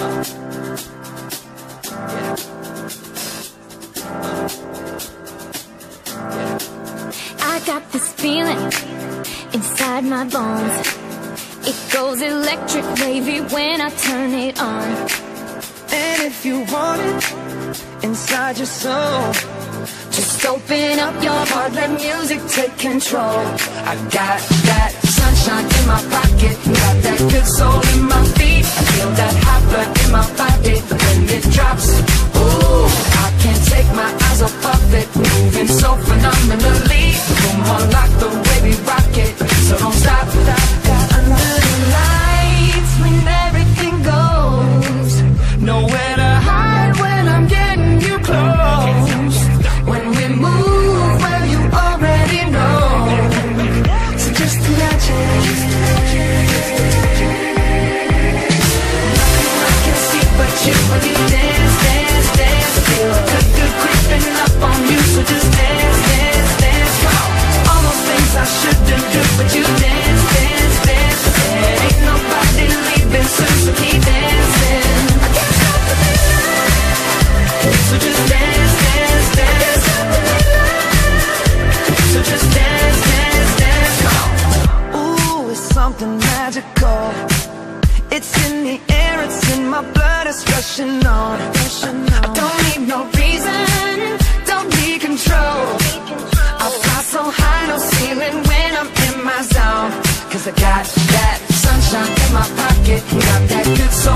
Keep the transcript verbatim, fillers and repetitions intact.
I got this feeling inside my bones. It goes electric wavy when I turn it on. And if you want it inside your soul, just open up your heart, let music take control. I got that sunshine in my pocket, got that good soul in my feet. I feel that hot blood in my body when it drops. Ooh, I can't take my eyes off of it, moving so phenomenally. Come on, like the way we rock it, so don't stop. Under the lights when everything goes, nowhere to hide when I'm getting you close. When we move, well you already know. So just imagine. Nothing I can see but you when you dance, dance, dance. Feel good, good creeping up on you. So just dance, dance, dance. Come on. All those things I shouldn't do, but you dance, dance, dance. There ain't nobody leaving soon, so keep dancing. I can't stop the feeling. So just dance, dance, dance. So just dance, dance, dance. Come on. Ooh, it's something magical. It's in the air, it's in my blood, it's rushing on. I don't need no reason, don't need control. I fly so high, no ceiling when I'm in my zone. Cause I got that sunshine in my pocket, got that good soul